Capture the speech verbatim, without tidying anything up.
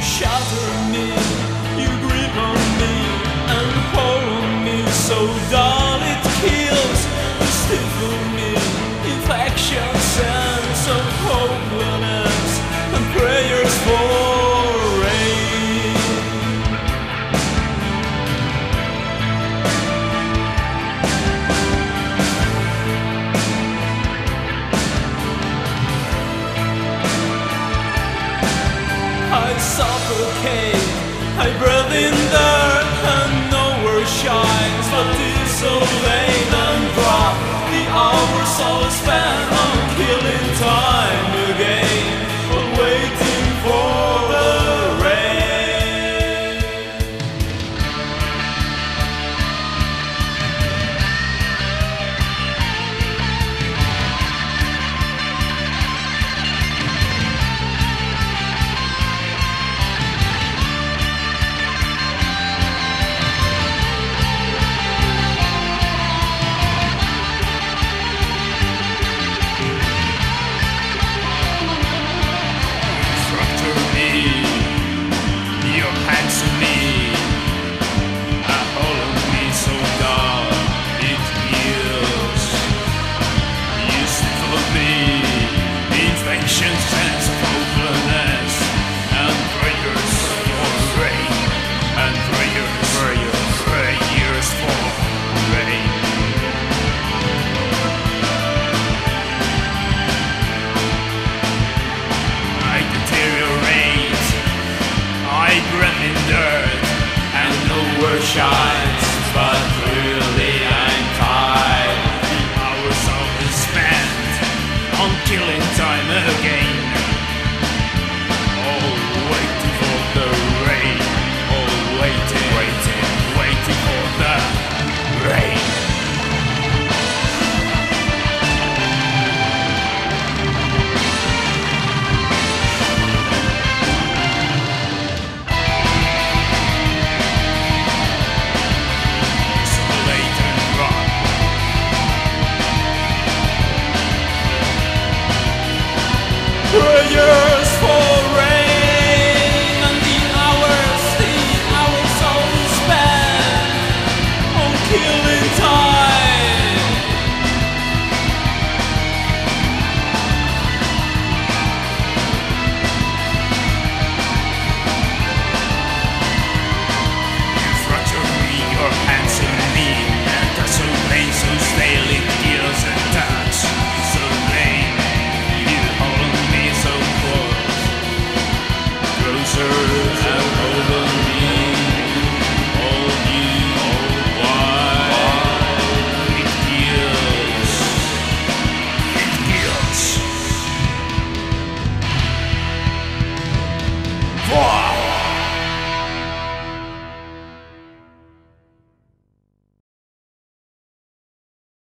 shelter me, you grip on me and hold on me so dull it kills. You stifle me, infection, sense of hopelessness and prayers for rain. I suffocate, I breathe in dirt and nowhere shines, but this so late and drop the hours all spent on